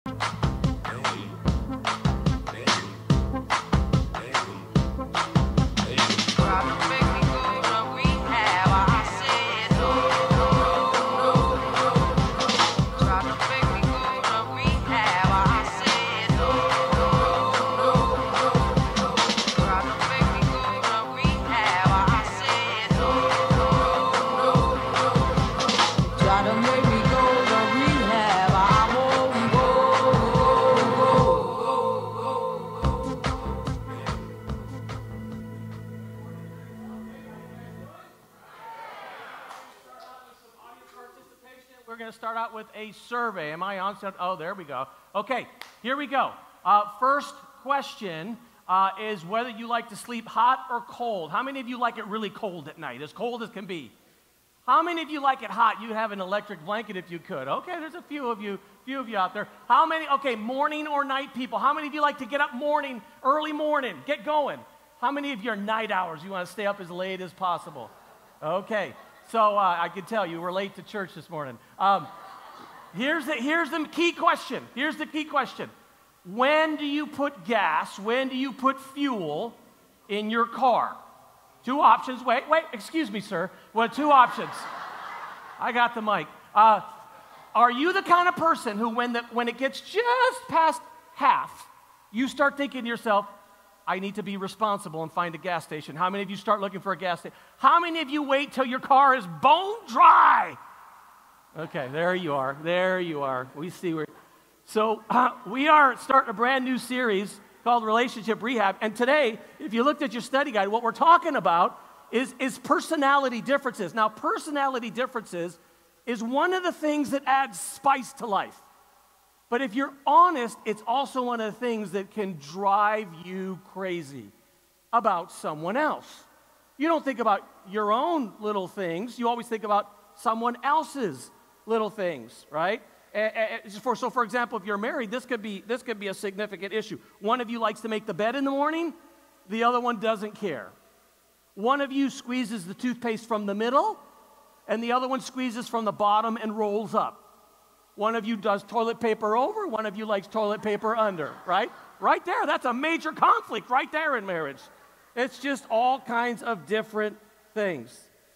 Start out with a survey. Am I on? Oh, there we go. Okay, here we go. First question is whether you like to sleep hot or cold. How many of you like it really cold at night, as cold as can be? How many of you like it hot? You'd have an electric blanket if you could. Okay, there's a few of you out there. How many, okay, morning or night people? How many of you like to get up morning, early morning, get going? How many of you are night owls? You want to stay up as late as possible? Okay. So I can tell you were late to church this morning. Here's the key question. Here's the key question. When do you put gas, when do you put fuel in your car? Two options. Wait, excuse me, sir. Well, two options. I got the mic. Are you the kind of person who, when it gets just past half, you start thinking to yourself, I need to be responsible and find a gas station? How many of you start looking for a gas station? How many of you wait till your car is bone dry? Okay, there you are. There you are. We see where. So we are starting a brand new series called Relationship Rehab. And today, if you looked at your study guide, what we're talking about is personality differences. Now, personality differences is one of the things that adds spice to life. But if you're honest, it's also one of the things that can drive you crazy about someone else. You don't think about your own little things. You always think about someone else's little things, right? So for example, if you're married, this could be a significant issue. One of you likes to make the bed in the morning. The other one doesn't care. One of you squeezes the toothpaste from the middle, and the other one squeezes from the bottom and rolls up. One of you does toilet paper over, one of you likes toilet paper under, right? Right there, that's a major conflict right there in marriage. It's just all kinds of different things.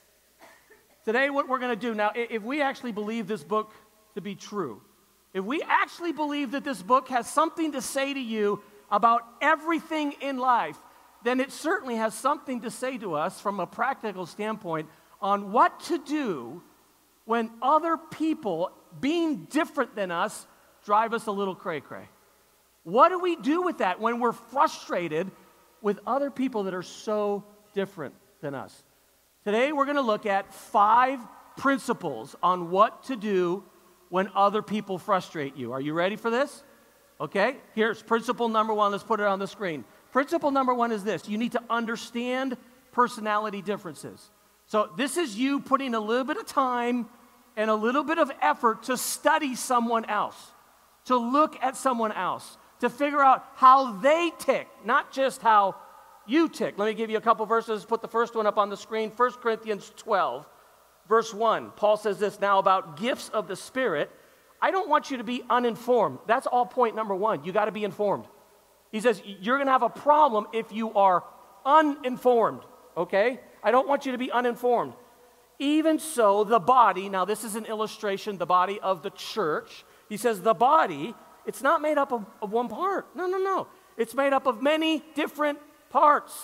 Today, what we're going to do, now, if we actually believe this book to be true, if we actually believe that this book has something to say to you about everything in life, then it certainly has something to say to us from a practical standpoint on what to do when other people, being different than us, drive us a little cray-cray. What do we do with that when we're frustrated with other people that are so different than us? Today, we're going to look at 5 principles on what to do when other people frustrate you. Are you ready for this? Okay, here's principle number 1. Let's put it on the screen. Principle number 1 is this. You need to understand personality differences. So this is you putting a little bit of time and a little bit of effort to study someone else, to look at someone else, to figure out how they tick, not just how you tick. Let me give you a couple verses. Put the first one up on the screen. 1 Corinthians 12, verse 1. Paul says this, now about gifts of the Spirit, I don't want you to be uninformed. That's all point number 1. You got to be informed. He says you're going to have a problem if you are uninformed, okay? I don't want you to be uninformed. Even so, the body, now this is an illustration, the body of the church. He says the body, it's not made up of one part. No. It's made up of many different parts.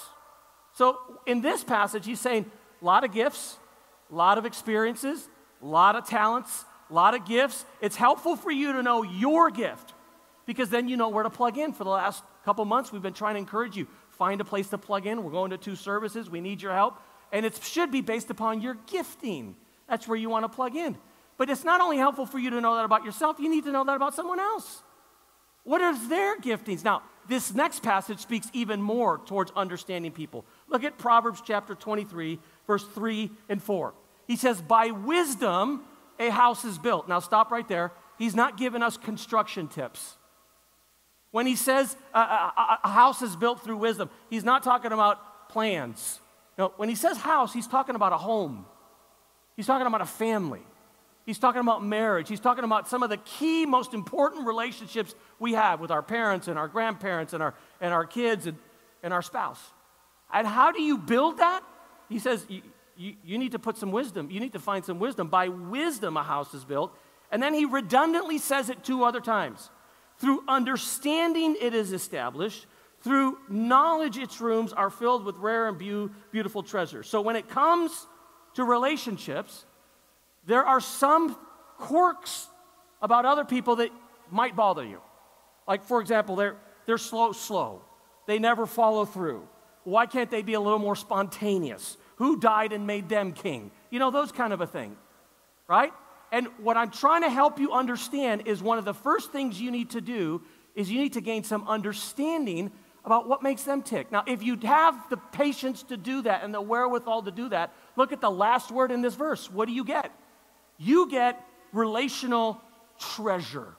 So in this passage, he's saying a lot of gifts, a lot of experiences, a lot of talents, a lot of gifts. It's helpful for you to know your gift because then you know where to plug in. For the last couple months, we've been trying to encourage you, find a place to plug in. We're going to 2 services. We need your help. And it should be based upon your gifting. That's where you want to plug in. But it's not only helpful for you to know that about yourself, you need to know that about someone else. What are their giftings? Now, this next passage speaks even more towards understanding people. Look at Proverbs chapter 23, verse 3 and 4. He says, by wisdom, a house is built. Now, stop right there. He's not giving us construction tips. When he says a house is built through wisdom, he's not talking about plans. No, when he says house, he's talking about a home. He's talking about a family. He's talking about marriage. He's talking about some of the key, most important relationships we have with our parents and our grandparents and our kids and our spouse. And how do you build that? He says, you need to put some wisdom. You need to find some wisdom. By wisdom, a house is built. And then he redundantly says it 2 other times. Through understanding, it is established. Through knowledge, its rooms are filled with rare and beautiful treasures. So when it comes to relationships, there are some quirks about other people that might bother you. Like, for example, they're slow. They never follow through. Why can't they be a little more spontaneous? Who died and made them king? You know, those kind of a thing, right? And what I'm trying to help you understand is one of the first things you need to do is you need to gain some understanding about what makes them tick. Now, if you have the patience to do that and the wherewithal to do that, look at the last word in this verse. What do you get? You get relational treasure.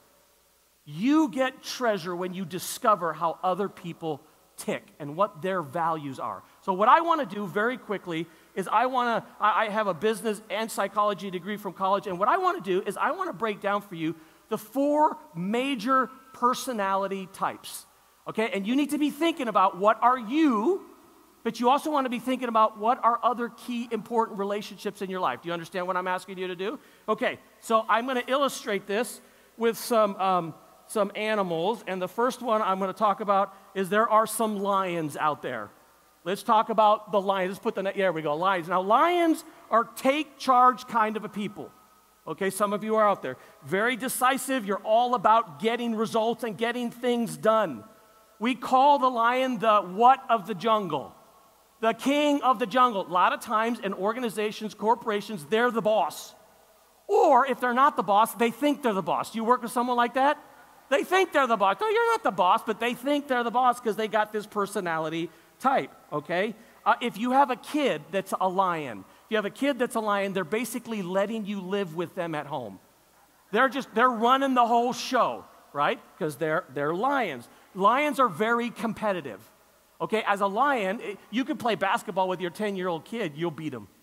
You get treasure when you discover how other people tick and what their values are. So what I want to do very quickly is I have a business and psychology degree from college, and what I want to do is I want to break down for you the 4 major personality types, okay? And you need to be thinking about what are you, but you also want to be thinking about what are other key important relationships in your life. Do you understand what I'm asking you to do? Okay, so I'm going to illustrate this with some animals, and the first one I'm going to talk about is there are some lions out there. Let's talk about the lions. Let's put there we go, lions. Now, lions are take charge kind of a people. Okay, some of you are out there. Very decisive. You're all about getting results and getting things done. We call the lion the what of the jungle? The king of the jungle. A lot of times in organizations, corporations, they're the boss. Or if they're not the boss, they think they're the boss. Do you work with someone like that? They think they're the boss. No, you're not the boss, but they think they're the boss because they got this personality type, okay? If you have a kid that's a lion, they're basically letting you live with them at home. They're running the whole show, right? Because they're lions. Lions are very competitive. Okay, as a lion, you can play basketball with your 10-year-old kid, you'll beat him.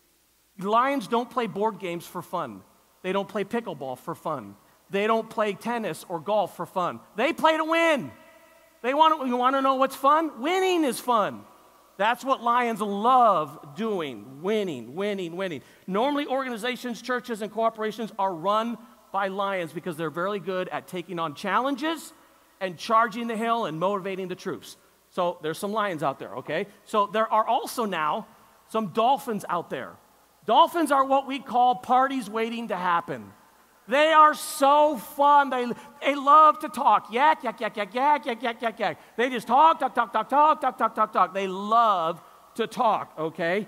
Lions don't play board games for fun. They don't play pickleball for fun. They don't play tennis or golf for fun. They play to win. You want to know what's fun? Winning is fun. That's what lions love doing, winning. Normally, organizations, churches, and corporations are run by lions because they're very good at taking on challenges and charging the hill and motivating the troops. So there's some lions out there, okay? So there are also now some dolphins out there. Dolphins are what we call parties waiting to happen. They are so fun. They love to talk. Yak. They just talk. They love to talk, okay?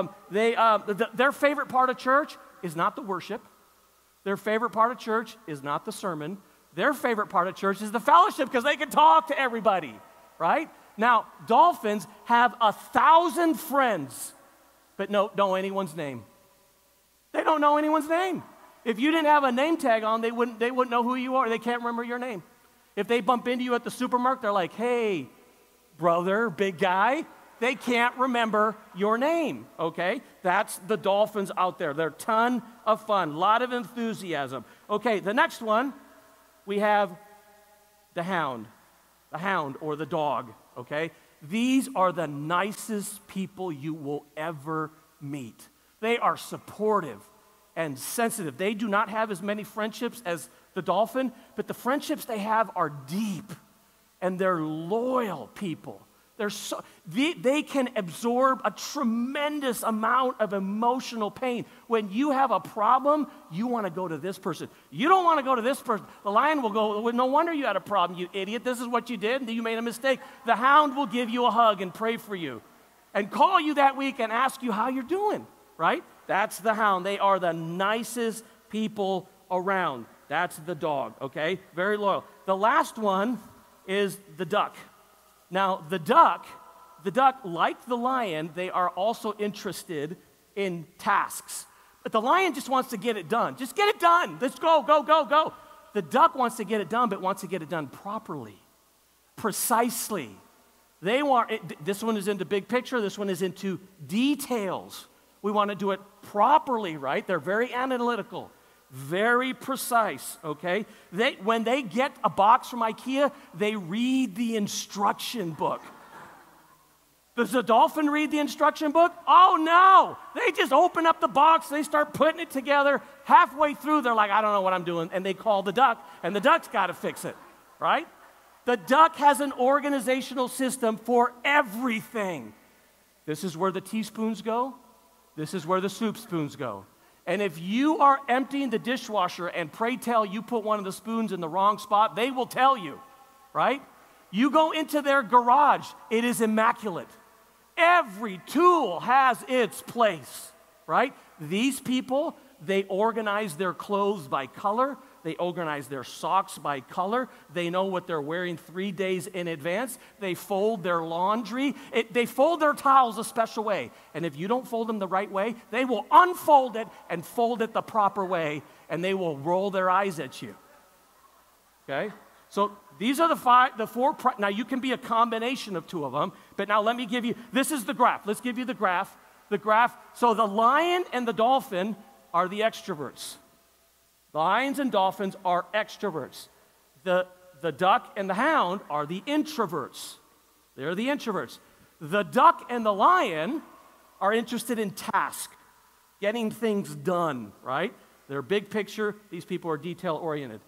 Their favorite part of church is not the worship. Their favorite part of church is not the sermon. Their favorite part of church is the fellowship because they can talk to everybody, right? Now, dolphins have 1,000 friends, but don't know anyone's name. They don't know anyone's name. If you didn't have a name tag on, they wouldn't know who you are. They can't remember your name. If they bump into you at the supermarket, they're like, hey, brother, big guy. They can't remember your name, okay? That's the dolphins out there. They're a ton of fun, a lot of enthusiasm. Okay, the next one, we have the hound or the dog, okay? These are the nicest people you will ever meet. They are supportive and sensitive. They do not have as many friendships as the dolphin, but the friendships they have are deep, and they're loyal people. They can absorb a tremendous amount of emotional pain. When you have a problem, you want to go to this person. You don't want to go to this person. The lion will go, well, no wonder you had a problem, you idiot. This is what you did. You made a mistake. The hound will give you a hug and pray for you and call you that week and ask you how you're doing, right? That's the hound. They are the nicest people around. That's the dog, okay? Very loyal. The last one is the duck. Now, the duck, like the lion, they are also interested in tasks. But the lion just wants to get it done. Just get it done. Let's go. The duck wants to get it done, but wants to get it done properly, precisely. This one is into big picture. This one is into details. We want to do it properly, right? They're very analytical. Very precise, okay? When they get a box from IKEA, they read the instruction book. Does the dolphin read the instruction book? Oh, no. They just open up the box. They start putting it together. Halfway through, they're like, I don't know what I'm doing. And they call the duck, and the duck's got to fix it, right? The duck has an organizational system for everything. This is where the teaspoons go. This is where the soup spoons go. And if you are emptying the dishwasher and pray tell you put one of the spoons in the wrong spot, they will tell you, right? You go into their garage, it is immaculate. Every tool has its place, right? These people, they organize their clothes by color. They organize their socks by color. They know what they're wearing 3 days in advance. They fold their laundry. They fold their towels a special way. And if you don't fold them the right way, they will unfold it and fold it the proper way, and they will roll their eyes at you. Okay? So these are the four. Now, you can be a combination of two of them, but now let me give you, this is the graph. Let's give you the graph. The graph, so the lion and the dolphin are the extroverts. Lions and dolphins are extroverts. The duck and the hound are the introverts. They're the introverts. The duck and the lion are interested in task, getting things done, right? They're big picture. These people are detail-oriented.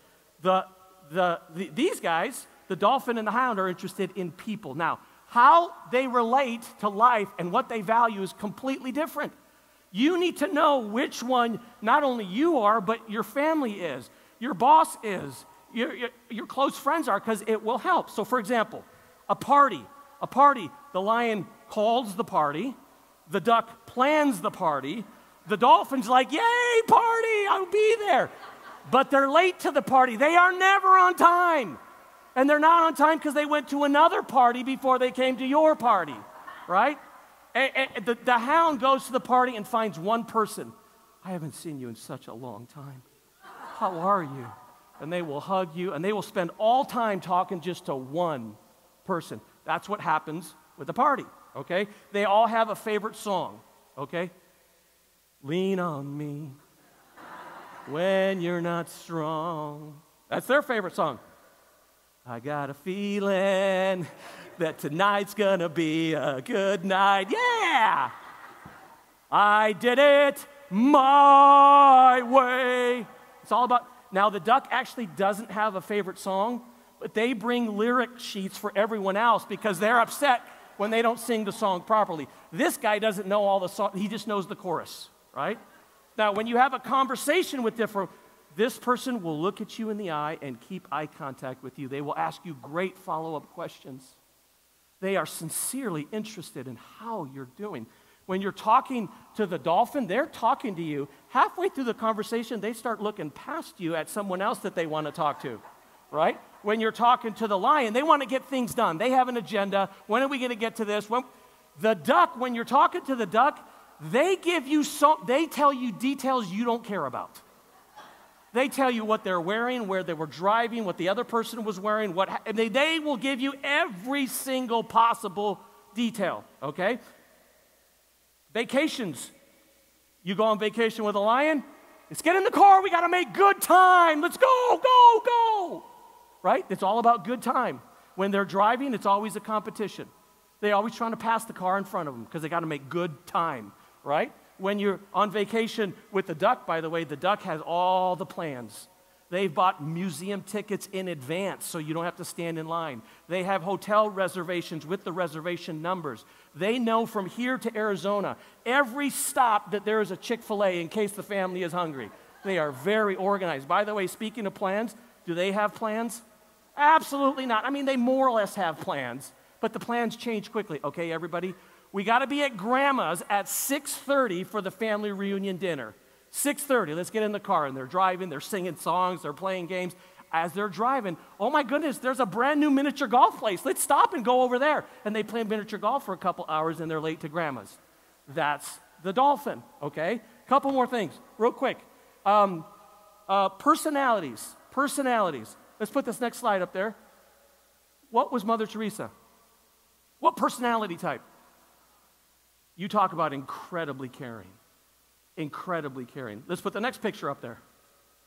These guys, the dolphin and the hound, are interested in people. Now, how they relate to life and what they value is completely different. You need to know which one not only you are, but your family is, your boss is, your close friends are, because it will help. So, for example, a party, the lion calls the party, the duck plans the party, the dolphin's like, yay, party, I'll be there. But they're late to the party. They are never on time. And they're not on time because they went to another party before they came to your party, right? And the hound goes to the party and finds one person. I haven't seen you in such a long time. How are you? And they will hug you, and they will spend all time talking just to one person. That's what happens with the party, okay? They all have a favorite song, okay? Lean on me when you're not strong. That's their favorite song. I got a feeling that tonight's gonna be a good night. Yeah! I did it my way. It's all about, now the duck actually doesn't have a favorite song, but they bring lyric sheets for everyone else because they're upset when they don't sing the song properly. This guy doesn't know all the songs, he just knows the chorus, right? Now, when you have a conversation with this person will look at you in the eye and keep eye contact with you. They will ask you great follow-up questions. They are sincerely interested in how you're doing. When you're talking to the dolphin, they're talking to you. Halfway through the conversation, they start looking past you at someone else that they want to talk to, right? When you're talking to the lion, they want to get things done. They have an agenda. When are we going to get to this? The duck, when you're talking to the duck, they tell you details you don't care about. They tell you what they're wearing, where they were driving, what the other person was wearing, and they will give you every single possible detail, okay? Vacations. You go on vacation with a lion, let's get in the car, we got to make good time. Let's go, go, go. Right? It's all about good time. When they're driving, it's always a competition. They're always trying to pass the car in front of them because they got to make good time, right? When you're on vacation with the duck, by the way, the duck has all the plans. They've bought museum tickets in advance so you don't have to stand in line. They have hotel reservations with the reservation numbers. They know from here to Arizona, every stop that there is a Chick-fil-A in case the family is hungry. They are very organized. By the way, speaking of plans, do they have plans? Absolutely not. I mean, they more or less have plans, but the plans change quickly. Okay, everybody? We got to be at Grandma's at 6:30 for the family reunion dinner. 6:30, let's get in the car. And they're driving, they're singing songs, they're playing games. As they're driving, oh my goodness, there's a brand new miniature golf place. Let's stop and go over there. And they play miniature golf for a couple hours and they're late to Grandma's. That's the dolphin, okay? Couple more things, real quick. Personalities. Let's put this next slide up there. What was Mother Teresa? What personality type? You talk about incredibly caring. Incredibly caring. Let's put the next picture up there.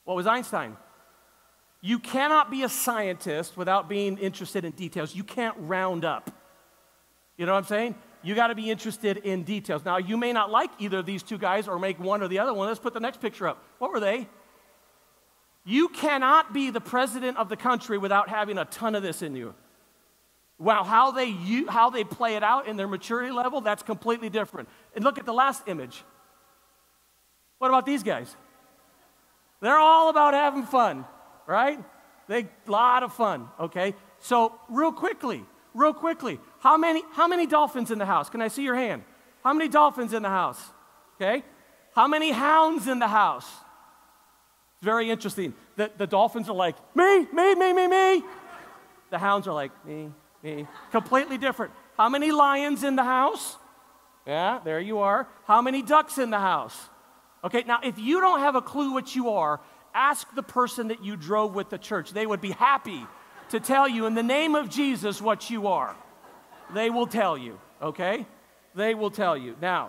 What was Einstein? You cannot be a scientist without being interested in details. You can't round up. You know what I'm saying? You got to be interested in details. Now, you may not like either of these two guys or make one or the other one. Let's put the next picture up. What were they? You cannot be the president of the country without having a ton of this in you. Wow, how they play it out in their maturity level, that's completely different. And look at the last image. What about these guys? They're all about having fun, right? A lot of fun, okay? So real quickly, how many dolphins in the house? Can I see your hand? How many dolphins in the house? Okay? How many hounds in the house? It's very interesting. The dolphins are like, me. The hounds are like, me. Completely different. How many lions in the house? Yeah, there you are. How many ducks in the house? Okay, now if you don't have a clue what you are, ask the person that you drove with the church. They would be happy to tell you in the name of Jesus what you are. They will tell you, okay? They will tell you. Now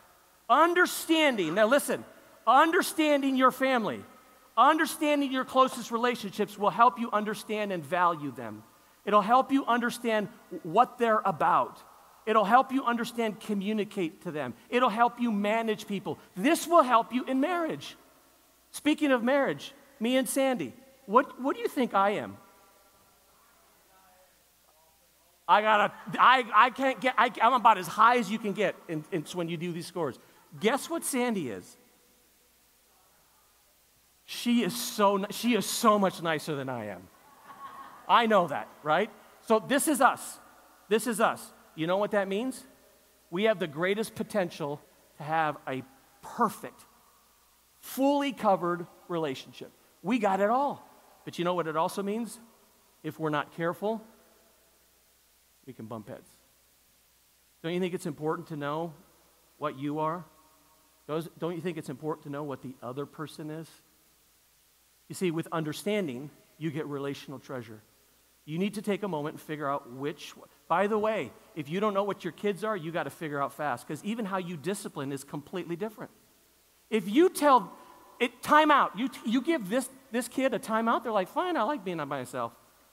listen, understanding your family, understanding your closest relationships will help you understand and value them. It'll help you understand what they're about. It'll help you understand, communicate to them. It'll help you manage people. This will help you in marriage. Speaking of marriage, me and Sandy, what do you think I am? I'm about as high as you can get when you do these scores. Guess what Sandy is? She is so much nicer than I am. I know that, right? So this is us. This is us. You know what that means? We have the greatest potential to have a perfect, fully covered relationship. We got it all. But you know what it also means? If we're not careful, we can bump heads. Don't you think it's important to know what you are? Don't you think it's important to know what the other person is? You see, with understanding, you get relational treasure. You need to take a moment and figure out which. By the way, if you don't know what your kids are, you got to figure out fast, because even how you discipline is completely different. If you tell it time out, you give this kid a timeout, they're like, fine, I like being by myself.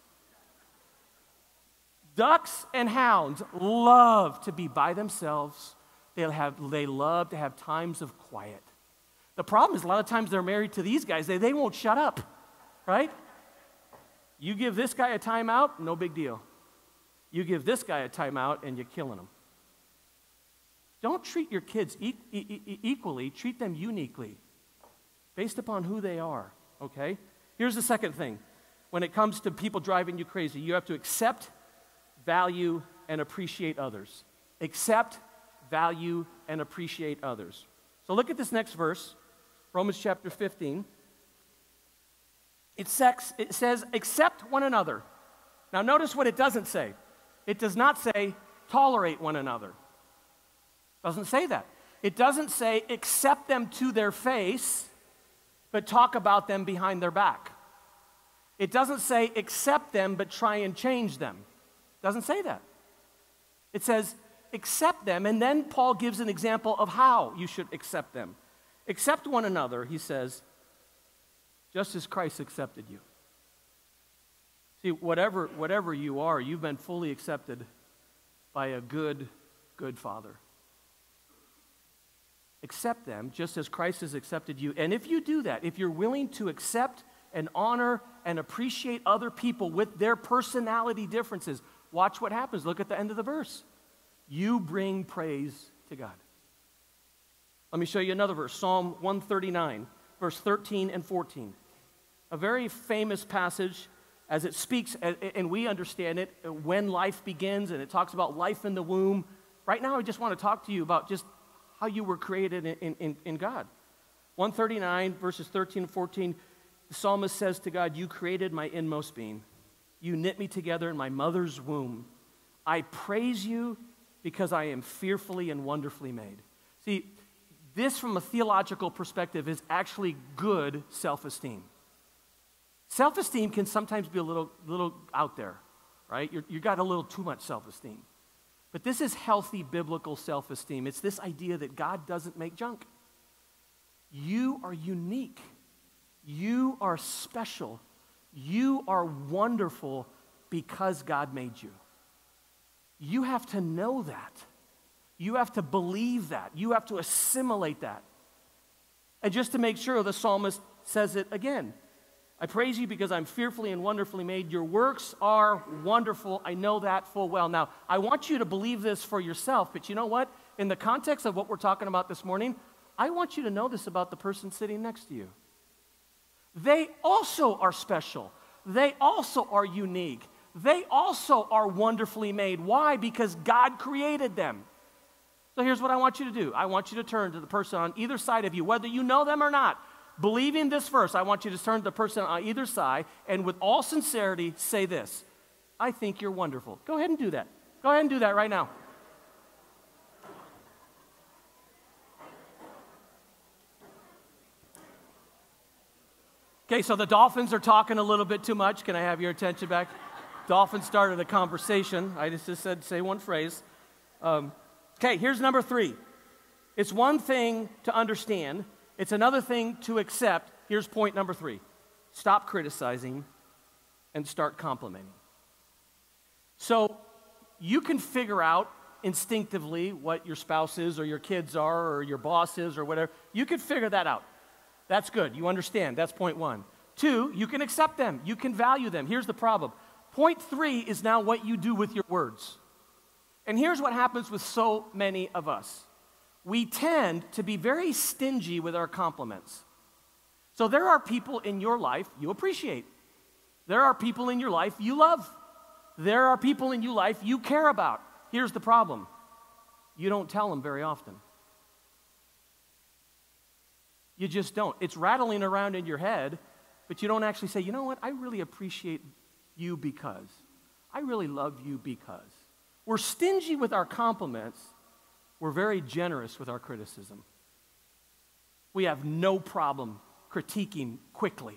Ducks and hounds love to be by themselves. They love to have times of quiet. The problem is a lot of times they're married to these guys. They won't shut up, right? You give this guy a timeout, no big deal. You give this guy a timeout, and you're killing him. Don't treat your kids equally. Treat them uniquely, based upon who they are, okay? Here's the second thing. When it comes to people driving you crazy, you have to accept, value, and appreciate others. Accept, value, and appreciate others. So look at this next verse, Romans chapter 15. It says, accept one another. Now notice what it doesn't say. It does not say, tolerate one another. It doesn't say that. It doesn't say, accept them to their face, but talk about them behind their back. It doesn't say, accept them, but try and change them. It doesn't say that. It says, accept them, and then Paul gives an example of how you should accept them. Accept one another, he says, just as Christ accepted you. See, whatever you are, you've been fully accepted by a good Father. Accept them just as Christ has accepted you. And if you do that, if you're willing to accept and honor and appreciate other people with their personality differences, watch what happens. Look at the end of the verse. You bring praise to God. Let me show you another verse, Psalm 139, verse 13 and 14. A very famous passage as it speaks, and we understand it, when life begins, and it talks about life in the womb. Right now, I just want to talk to you about just how you were created in God. 139, verses 13 and 14, the psalmist says to God, you created my inmost being. You knit me together in my mother's womb. I praise you because I am fearfully and wonderfully made. See, this from a theological perspective is actually good self-esteem. Self-esteem can sometimes be a little out there, right? You got a little too much self-esteem. But this is healthy biblical self-esteem. It's this idea that God doesn't make junk. You are unique. You are special. You are wonderful because God made you. You have to know that. You have to believe that. You have to assimilate that. And just to make sure, the psalmist says it again. I praise you because I'm fearfully and wonderfully made. Your works are wonderful. I know that full well. Now, I want you to believe this for yourself, but you know what? In the context of what we're talking about this morning, I want you to know this about the person sitting next to you. They also are special. They also are unique. They also are wonderfully made. Why? Because God created them. So here's what I want you to do. I want you to turn to the person on either side of you, whether you know them or not. Believing this verse, I want you to turn to the person on either side and with all sincerity say this: I think you're wonderful. Go ahead and do that. Go ahead and do that right now. Okay, so the dolphins are talking a little bit too much. Can I have your attention back? Dolphins started a conversation. I just said, say one phrase. Okay, here's number 3. It's one thing to understand. It's another thing to accept. Here's point number 3. Stop criticizing and start complimenting. So you can figure out instinctively what your spouse is or your kids are or your boss is or whatever. You can figure that out. That's good. You understand. That's point 1. 2, you can accept them. You can value them. Here's the problem. Point 3 is now what you do with your words. And here's what happens with so many of us. We tend to be very stingy with our compliments. So there are people in your life you appreciate. There are people in your life you love. There are people in your life you care about. Here's the problem. You don't tell them very often. You just don't. It's rattling around in your head, but you don't actually say, you know what, I really appreciate you because. I really love you because. We're stingy with our compliments. We're very generous with our criticism. We have no problem critiquing quickly.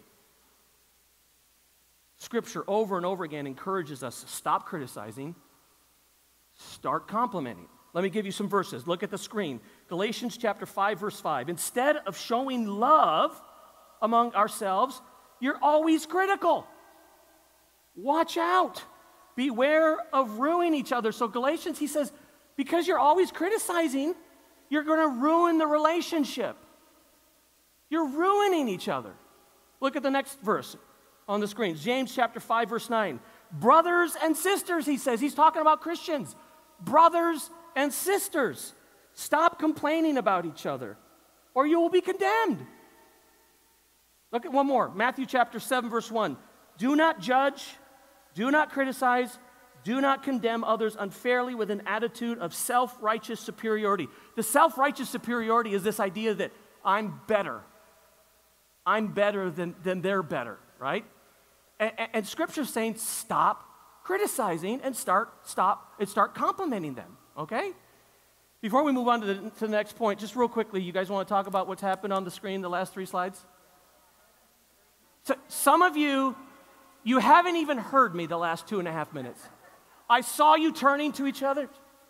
Scripture over and over again encourages us to stop criticizing, start complimenting. Let me give you some verses. Look at the screen. Galatians chapter 5, verse 5. Instead of showing love among ourselves, you're always critical. Watch out. Beware of ruining each other. So Galatians, he says, because you're always criticizing, you're going to ruin the relationship. You're ruining each other. Look at the next verse on the screen. James chapter 5, verse 9. Brothers and sisters, he says. He's talking about Christians. Brothers and sisters, stop complaining about each other, or you will be condemned. Look at one more. Matthew chapter 7, verse 1. Do not judge, do not criticize, do not condemn others unfairly with an attitude of self-righteous superiority. The self-righteous superiority is this idea that I'm better. I'm better than they're better, right? And Scripture's saying stop criticizing and start complimenting them, okay? Before we move on to the next point, just real quickly, you guys want to talk about what's happened on the screen, the last 3 slides? So, some of you haven't even heard me the last 2.5 minutes. I saw you turning to each other.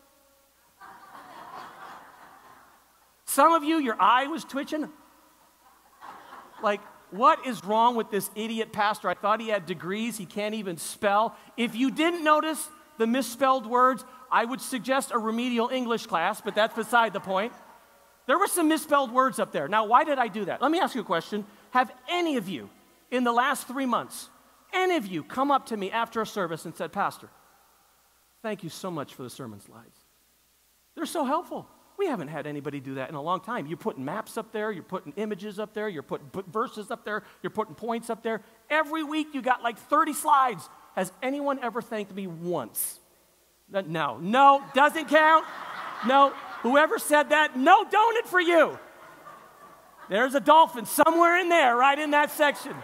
Some of you, your eye was twitching. Like, what is wrong with this idiot pastor? I thought he had degrees. He can't even spell. If you didn't notice the misspelled words, I would suggest a remedial English class, but that's beside the point. There were some misspelled words up there. Now, why did I do that? Let me ask you a question. Have any of you, in the last 3 months, any of you come up to me after a service and said, Pastor, thank you so much for the sermon slides. They're so helpful. We haven't had anybody do that in a long time. You're putting maps up there. You're putting images up there. You're putting verses up there. You're putting points up there. Every week you got like 30 slides. Has anyone ever thanked me once? No, doesn't count. No, whoever said that, no donut for you. There's a dolphin somewhere in there, right in that section.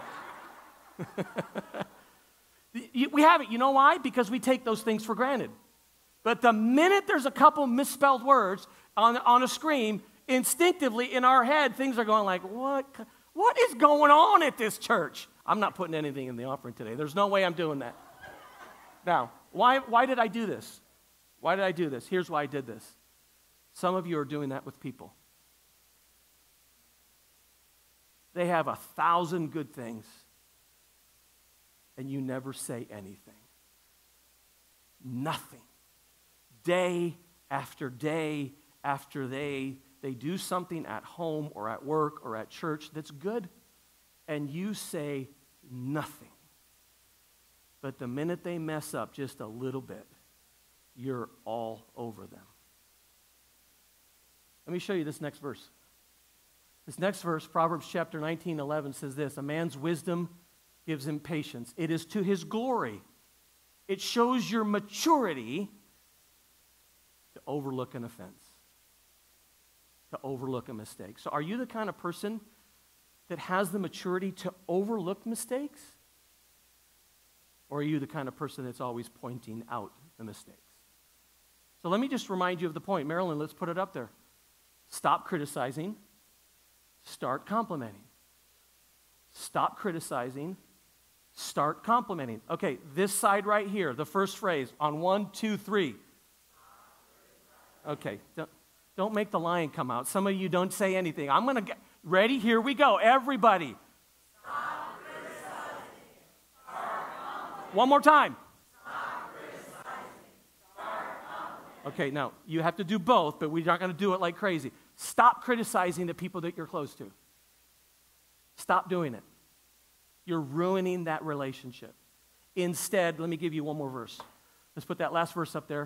We haven't. You know why? Because we take those things for granted. But the minute there's a couple misspelled words on a screen, instinctively in our head, things are going like, what is going on at this church? I'm not putting anything in the offering today. There's no way I'm doing that. Now, why did I do this? Why did I do this? Here's why I did this. Some of you are doing that with people. They have 1,000 good things, and you never say anything. Nothing. Day after day after they do something at home or at work or at church that's good, and you say nothing. But the minute they mess up just a little bit, you're all over them. Let me show you this next verse. This next verse, Proverbs chapter 19:11, says this: a man's wisdom gives him patience. It is to his glory. It shows your maturity to overlook an offense, to overlook a mistake. So are you the kind of person that has the maturity to overlook mistakes? Or are you the kind of person that's always pointing out the mistakes? So let me just remind you of the point. Marilyn, let's put it up there. Stop criticizing. Start complimenting. Stop criticizing. Start complimenting. Okay, this side right here, the first phrase on 1, 2, 3. Okay, don't make the lion come out. Some of you don't say anything. I'm going to get ready. Here we go. Everybody. Stop criticizing. One more time. Stop criticizing. Okay, now, you have to do both, but we're not going to do it like crazy. Stop criticizing the people that you're close to. Stop doing it. You're ruining that relationship. Instead, let me give you one more verse. Let's put that last verse up there.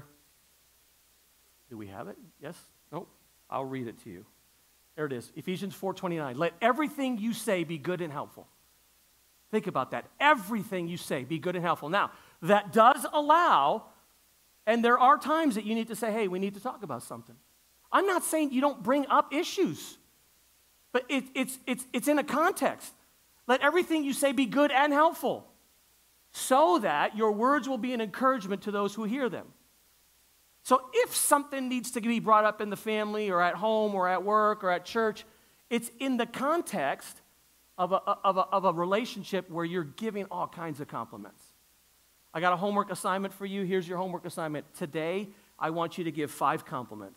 Do we have it? Yes? Nope. I'll read it to you. There it is. Ephesians 4:29. Let everything you say be good and helpful. Think about that. Everything you say be good and helpful. Now, that does allow, and there are times that you need to say, hey, we need to talk about something. I'm not saying you don't bring up issues, but it's in a context. Let everything you say be good and helpful, so that your words will be an encouragement to those who hear them. So if something needs to be brought up in the family or at home or at work or at church, it's in the context of a relationship where you're giving all kinds of compliments. I got a homework assignment for you. Here's your homework assignment. Today, I want you to give 5 compliments.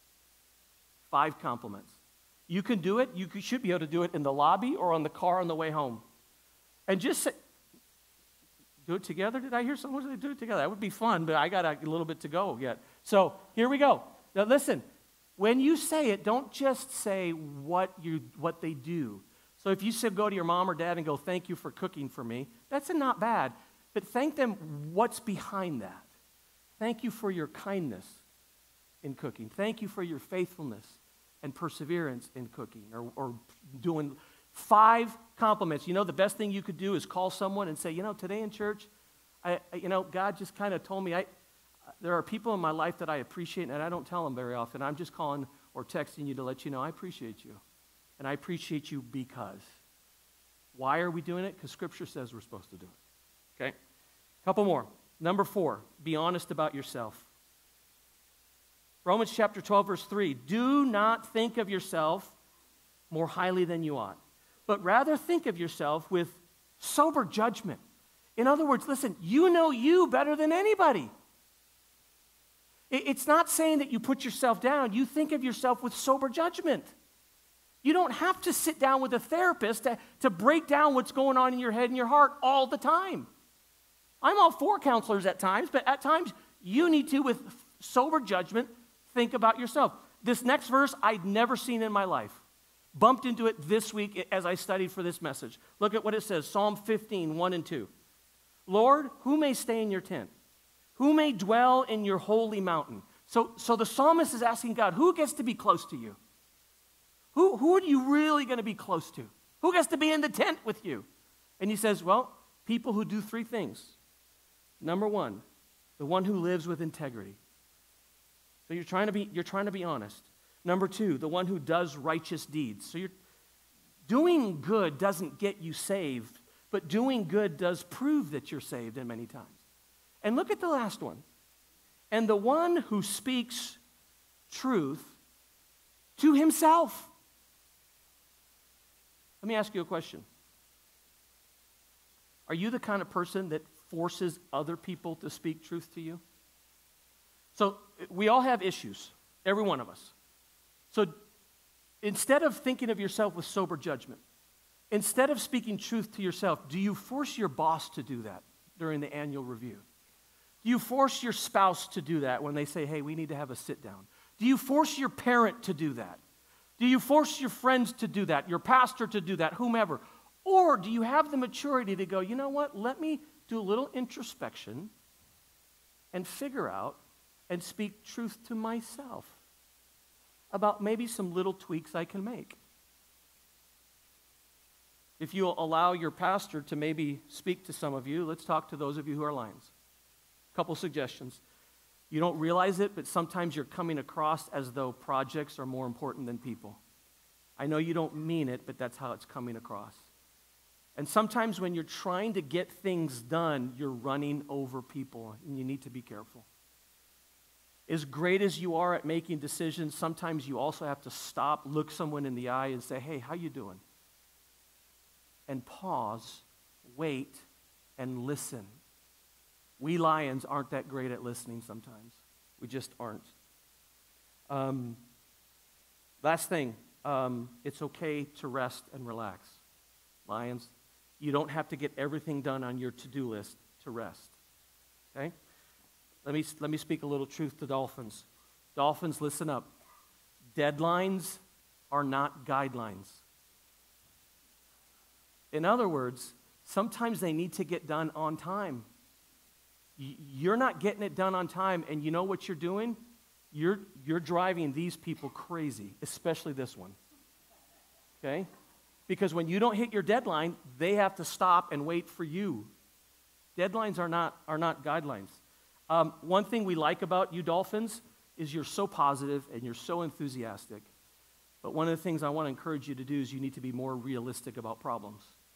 5 compliments. You can do it. You should be able to do it in the lobby or on the car on the way home. And just say, do it together? Did I hear someone say do it together? That would be fun, but I got a little bit to go yet. So here we go. Now listen, when you say it, don't just say what they do. So if you go to your mom or dad and go, thank you for cooking for me, that's not bad. But thank them what's behind that. Thank you for your kindness in cooking. Thank you for your faithfulness and perseverance in cooking or doing 5 compliments. You know, the best thing you could do is call someone and say, today in church, God just kind of told me there are people in my life that I appreciate and I don't tell them very often. I'm just calling or texting you to let you know I appreciate you. And I appreciate you because. Why are we doing it? Because Scripture says we're supposed to do it. Okay? Couple more. Number 4, be honest about yourself. Romans chapter 12, verse 3. Do not think of yourself more highly than you ought, but rather think of yourself with sober judgment. In other words, listen, you know you better than anybody. It's not saying that you put yourself down. You think of yourself with sober judgment. You don't have to sit down with a therapist to break down what's going on in your head and your heart all the time. I'm all for counselors at times, but at times you need to, with sober judgment, think about yourself. This next verse I'd never seen in my life. Bumped into it this week as I studied for this message. Look at what it says, Psalm 15, 1 and 2. Lord, who may stay in your tent? Who may dwell in your holy mountain? So the psalmist is asking God, who gets to be close to you? Who are you really going to be close to? Who gets to be in the tent with you? And he says, well, people who do 3 things. Number 1, the one who lives with integrity. So you're trying to be honest. Number 2, the one who does righteous deeds. So doing good doesn't get you saved, but doing good does prove that you're saved in many times. And look at the last one. And the one who speaks truth to himself. Let me ask you a question. Are you the kind of person that forces other people to speak truth to you? So we all have issues, every one of us. So instead of thinking of yourself with sober judgment, Instead of speaking truth to yourself, do you force your boss to do that during the annual review? Do you force your spouse to do that when they say, hey, we need to have a sit down? Do you force your parent to do that? Do you force your friends to do that, your pastor to do that, whomever? Or do you have the maturity to go, you know what, let me do a little introspection and figure out and speak truth to myself about maybe some little tweaks I can make? If you'll allow your pastor to maybe speak to some of you, let's talk to those of you who are lions. A couple suggestions. You don't realize it, but sometimes you're coming across as though projects are more important than people. I know you don't mean it, but that's how it's coming across. And sometimes when you're trying to get things done, you're running over people, and you need to be careful. As great as you are at making decisions, sometimes you also have to stop, look someone in the eye, and say, hey, how you doing? And pause, wait, and listen. We lions aren't that great at listening sometimes. We just aren't. Last thing, it's okay to rest and relax. Lions, you don't have to get everything done on your to-do list to rest. Okay? Let me speak a little truth to dolphins. Dolphins, listen up. Deadlines are not guidelines. In other words, sometimes they need to get done on time. You're not getting it done on time, and you know what you're doing? You're driving these people crazy, especially this one. Okay? Because when you don't hit your deadline, they have to stop and wait for you. Deadlines are not guidelines. One thing we like about you dolphins is you're so positive and you're so enthusiastic. But one of the things I want to encourage you to do is you need to be more realistic about problems.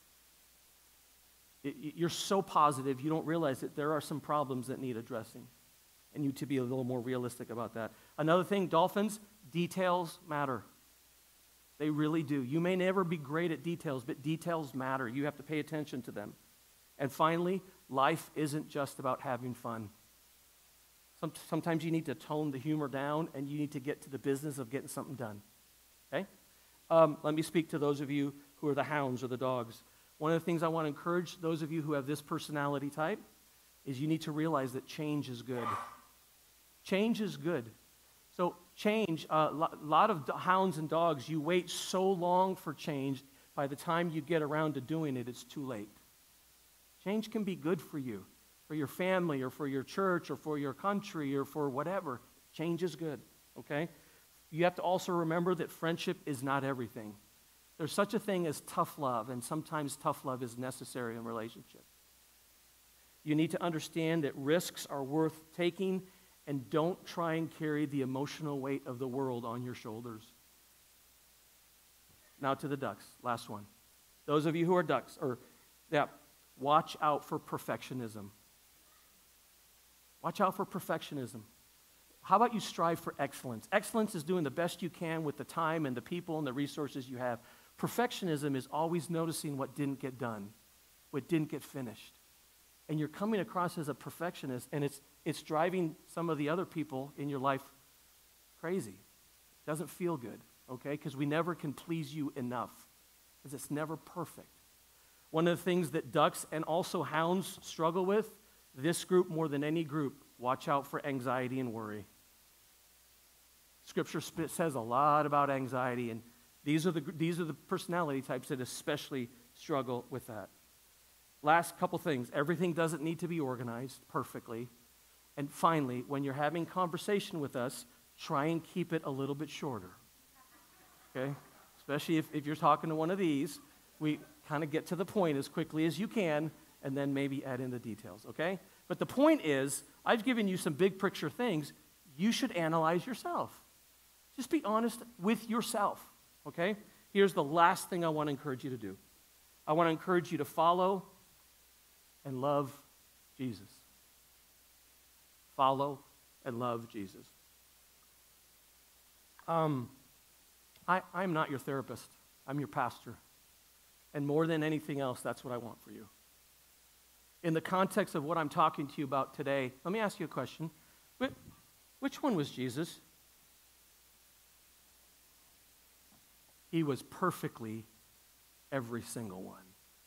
You're so positive, you don't realize that there are some problems that need addressing. And you to be a little more realistic about that. Another thing, dolphins, details matter. They really do. You may never be great at details, but details matter. You have to pay attention to them. And finally, life isn't just about having fun. Sometimes you need to tone the humor down, and you need to get to the business of getting something done. Okay? Let me speak to those of you who are the hounds or the dogs. One of the things I want to encourage those of you who have this personality type is you need to realize that change is good. Change is good. So change, a lot of hounds and dogs, you wait so long for change, by the time you get around to doing it, it's too late. Change can be good for you, for your family, or for your church, or for your country, or for whatever. Change is good, okay? You have to also remember that friendship is not everything. There's such a thing as tough love, and sometimes tough love is necessary in relationship. You need to understand that risks are worth taking, and don't try and carry the emotional weight of the world on your shoulders. Now to the ducks, last one. Those of you who are ducks, watch out for perfectionism. Watch out for perfectionism. How about you strive for excellence? Excellence is doing the best you can with the time and the people and the resources you have. Perfectionism is always noticing what didn't get done, what didn't get finished. And you're coming across as a perfectionist, and it's driving some of the other people in your life crazy. It doesn't feel good, okay? Because we never can please you enough, because it's never perfect. One of the things that ducks and also hounds struggle with, this group more than any group, watch out for anxiety and worry. Scripture says a lot about anxiety, and these are the personality types that especially struggle with that. Last couple things. Everything doesn't need to be organized perfectly. And finally, when you're having conversation with us, try and keep it a little bit shorter. Okay? Especially if you're talking to one of these, we kind of get to the point as quickly as you can, and then maybe add in the details, okay? But the point is, I've given you some big picture things. You should analyze yourself. Just be honest with yourself, okay? Here's the last thing I want to encourage you to do. I want to encourage you to follow and love Jesus. Follow and love Jesus. I'm not your therapist. I'm your pastor. And more than anything else, that's what I want for you. In the context of what I'm talking to you about today, let me ask you a question. Which one was Jesus? He was perfectly Every single one.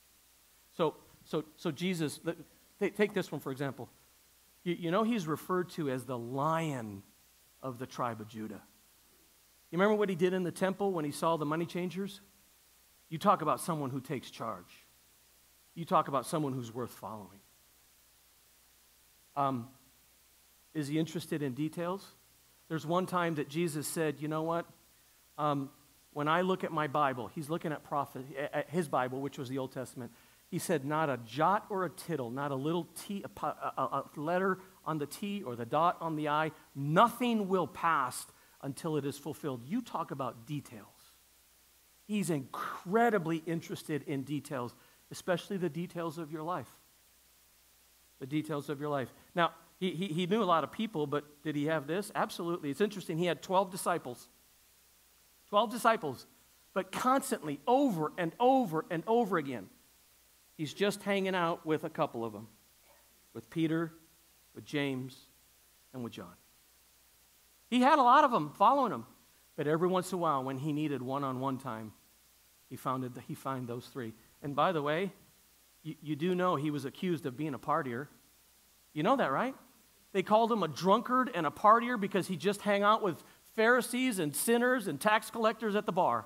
So Jesus, take this one for example. You know he's referred to as the Lion of the tribe of Judah. You remember what he did in the temple when he saw the money changers? You talk about someone who takes charge. You talk about someone who's worth following. Is he interested in details? There's one time that Jesus said, you know what? When I look at my Bible, he's looking at his Bible, which was the Old Testament. He said, not a jot or a tittle, not a little T, a letter on the T or the dot on the I, nothing will pass until it is fulfilled. You talk about details. He's incredibly interested in details, especially the details of your life. The details of your life. Now, he knew a lot of people, but did he have this? Absolutely. It's interesting. He had 12 disciples. 12 disciples, but constantly, over and over and over again, he's just hanging out with a couple of them, with Peter, with James, and with John. He had a lot of them following him, but every once in a while, when he needed one-on-one time, he found those three. And by the way, you do know he was accused of being a partier. You know that, right? They called him a drunkard and a partier because he just hung out with Pharisees and sinners and tax collectors at the bar.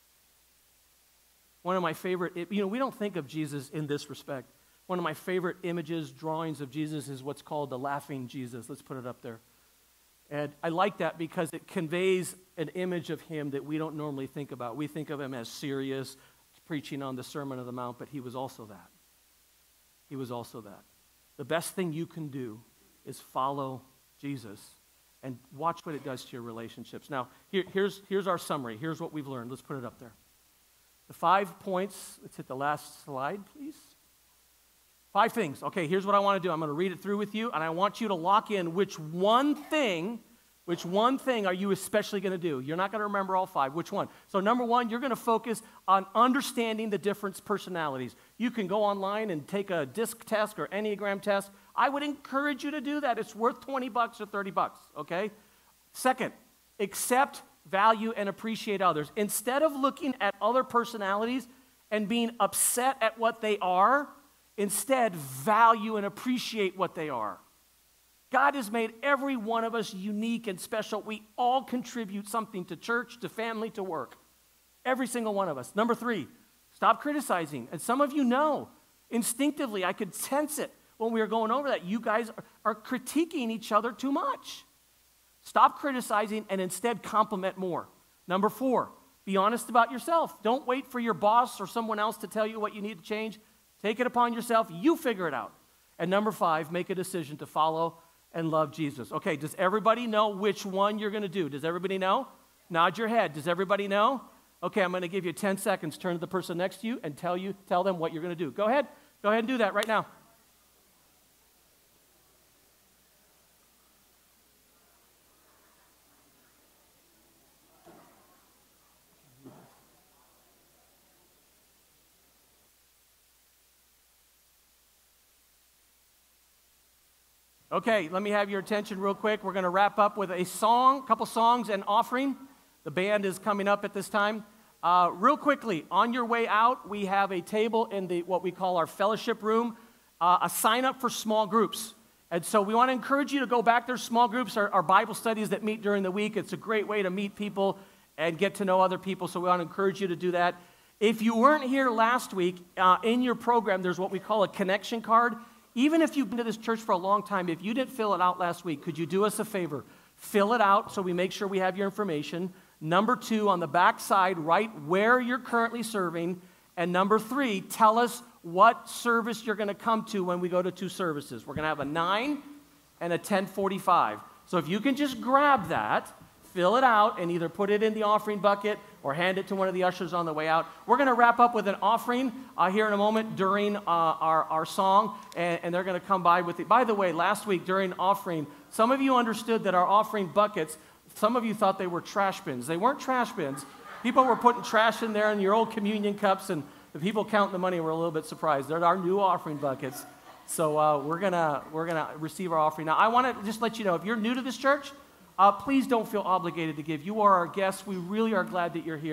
One of my favorite, we don't think of Jesus in this respect. One of my favorite images, drawings of Jesus is what's called the laughing Jesus. Let's put it up there. And I like that because it conveys an image of him that we don't normally think about. We think of him as serious, preaching on the Sermon on the Mount, but he was also that. He was also that. The best thing you can do is follow Jesus and watch what it does to your relationships. Now, here's our summary. Here's what we've learned. Let's put it up there. The 5 points. Let's hit the last slide, please. 5 things. Okay, here's what I want to do. I'm going to read it through with you, and I want you to lock in which one thing are you especially going to do. You're not going to remember all 5. Which one? So number 1, you're going to focus on understanding the different personalities. You can go online and take a DISC test or Enneagram test. I would encourage you to do that. It's worth $20 or $30, okay? Second, accept, value, and appreciate others. Instead of looking at other personalities and being upset at what they are, instead value and appreciate what they are. God has made every one of us unique and special. We all contribute something to church, to family, to work. Every single one of us. Number 3, stop criticizing. And some of you know, instinctively, I could sense it when we were going over that. You guys are critiquing each other too much. Stop criticizing and instead compliment more. Number 4, be honest about yourself. Don't wait for your boss or someone else to tell you what you need to change. Take it upon yourself. You figure it out. And number 5, make a decision to follow and love Jesus. Okay, does everybody know which one you're going to do? Does everybody know? Nod your head. Does everybody know? Okay, I'm going to give you 10 seconds. Turn to the person next to you and tell them what you're going to do. Go ahead. Go ahead and do that right now. Okay, let me have your attention real quick. We're going to wrap up with a couple songs and offering. The band is coming up at this time. Real quickly, on your way out, we have a table in what we call our fellowship room, a sign up for small groups. And so we want to encourage you to go back there. Small groups are Bible studies that meet during the week. It's a great way to meet people and get to know other people, so we want to encourage you to do that. If you weren't here last week, in your program, there's what we call a connection card. Even if you've been to this church for a long time, if you didn't fill it out last week, could you do us a favor? Fill it out so we make sure we have your information. Number 2, on the back side, write where you're currently serving. And number 3, tell us what service you're going to come to when we go to 2 services. We're going to have a 9 and a 10:45. So if you can just grab that, fill it out, and either put it in the offering bucket or hand it to one of the ushers on the way out. We're going to wrap up with an offering here in a moment during our song, and they're going to come by with it. By the way, last week during offering, some of you understood that our offering buckets, some of you thought they were trash bins. They weren't trash bins. People were putting trash in there in your old communion cups, and the people counting the money were a little bit surprised. They're our new offering buckets. So we're gonna receive our offering. Now, I want to just let you know, if you're new to this church, please don't feel obligated to give. You are our guests. We really are glad that you're here.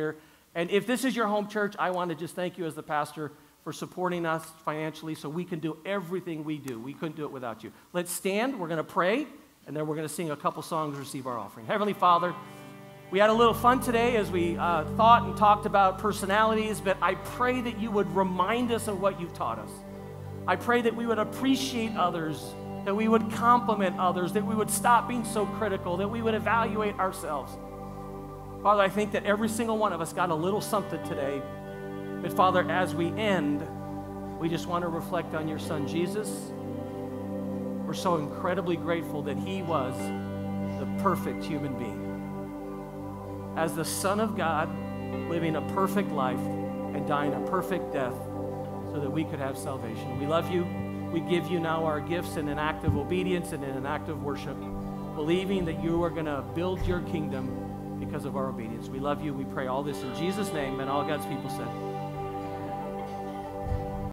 And if this is your home church, I want to just thank you as the pastor for supporting us financially so we can do everything we do. We couldn't do it without you. Let's stand. We're going to pray, and then we're going to sing a couple songs, receive our offering. Heavenly Father, we had a little fun today as we thought and talked about personalities, but I pray that you would remind us of what you've taught us. I pray that we would appreciate others, that we would compliment others, that we would stop being so critical, that we would evaluate ourselves. Father, I think that every single one of us got a little something today. But Father, as we end, we just want to reflect on your Son, Jesus. We're so incredibly grateful that he was the perfect human being. As the Son of God, living a perfect life and dying a perfect death so that we could have salvation. We love you. We give you now our gifts in an act of obedience and in an act of worship, believing that you are going to build your kingdom because of our obedience. We love you. We pray all this in Jesus' name, and all God's people said.